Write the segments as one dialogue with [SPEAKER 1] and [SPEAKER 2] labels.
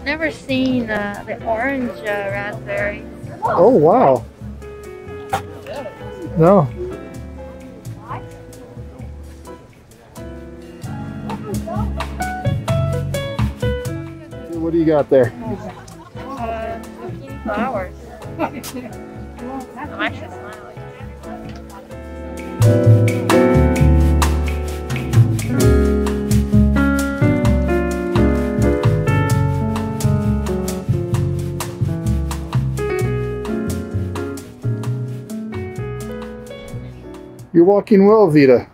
[SPEAKER 1] never seen the orange raspberries.
[SPEAKER 2] Oh, wow. No. What do you got there?
[SPEAKER 1] Zucchini flowers. I'm actually smiling.
[SPEAKER 2] You're walking well, Vita.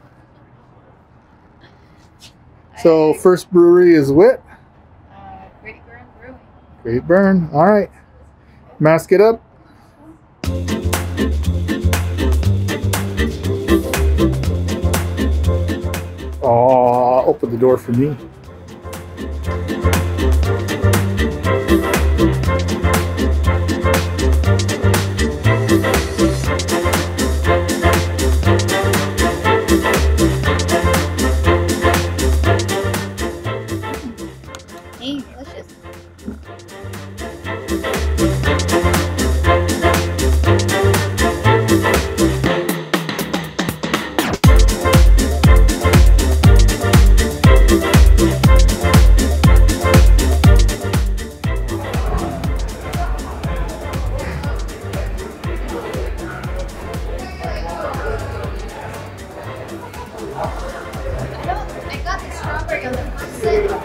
[SPEAKER 2] So first brewery is what?
[SPEAKER 1] Great Burn Brewing.
[SPEAKER 2] Great Burn. All right. Mask it up. Oh, open the door for me.
[SPEAKER 1] Delicious. I got the strawberry on the first sip.